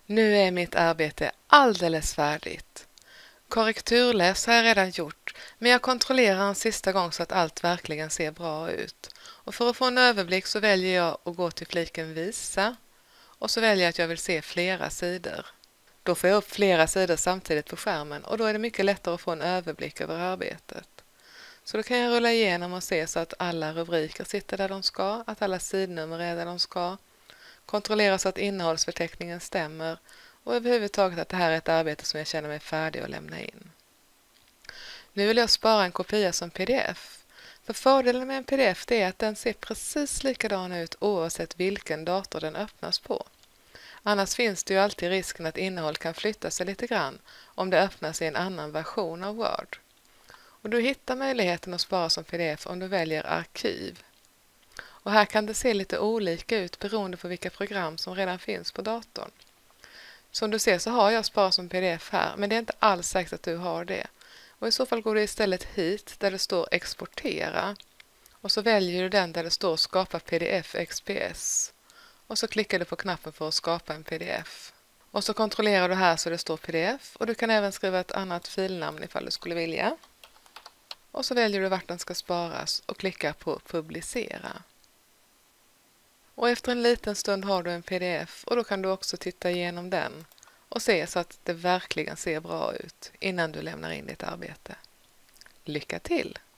Nu är mitt arbete alldeles färdigt. Korrekturläs har jag redan gjort, men jag kontrollerar en sista gång så att allt verkligen ser bra ut. Och för att få en överblick så väljer jag att gå till fliken Visa och så väljer jag att jag vill se flera sidor. Då får jag upp flera sidor samtidigt på skärmen och då är det mycket lättare att få en överblick över arbetet. Så då kan jag rulla igenom och se så att alla rubriker sitter där de ska, att alla sidnummer är där de ska, kontrollera så att innehållsförteckningen stämmer och överhuvudtaget att det här är ett arbete som jag känner mig färdig att lämna in. Nu vill jag spara en kopia som pdf. För fördelen med en pdf är att den ser precis likadan ut oavsett vilken dator den öppnas på. Annars finns det ju alltid risken att innehåll kan flytta sig lite grann om det öppnas i en annan version av Word. Och du hittar möjligheten att spara som pdf om du väljer arkiv. Och här kan det se lite olika ut beroende på vilka program som redan finns på datorn. Som du ser så har jag sparat som pdf här, men det är inte alls säkert att du har det. Och i så fall går du istället hit där det står exportera. Och så väljer du den där det står skapa pdf XPS. Och så klickar du på knappen för att skapa en pdf. Och så kontrollerar du här så det står pdf och du kan även skriva ett annat filnamn ifall du skulle vilja. Och så väljer du vart den ska sparas och klickar på publicera. Och efter en liten stund har du en pdf och då kan du också titta igenom den och se så att det verkligen ser bra ut innan du lämnar in ditt arbete. Lycka till!